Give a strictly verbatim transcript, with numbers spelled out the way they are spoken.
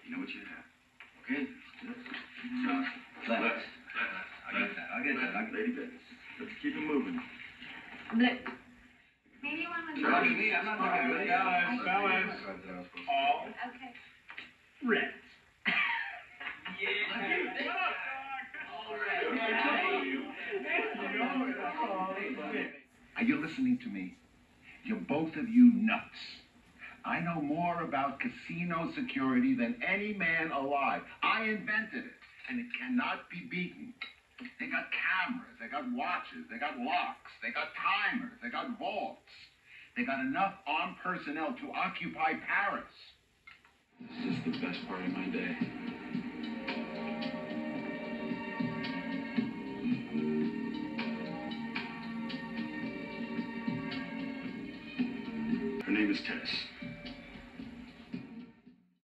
You know what you have. Okay? So, left. Left. I get that. I get that. I Lady business. Let's keep it moving. Left. Maybe one was. Charlie, me, I'm not talking about Balance, balance. All Okay. red. Are you listening to me? You're both of you nuts. I know more about casino security than any man alive. I invented it, and it cannot be beaten. They got cameras, they got watches, they got locks, they got timers, they got vaults. They got enough armed personnel to occupy Paris. This is the best part of my day. Her name is Tess.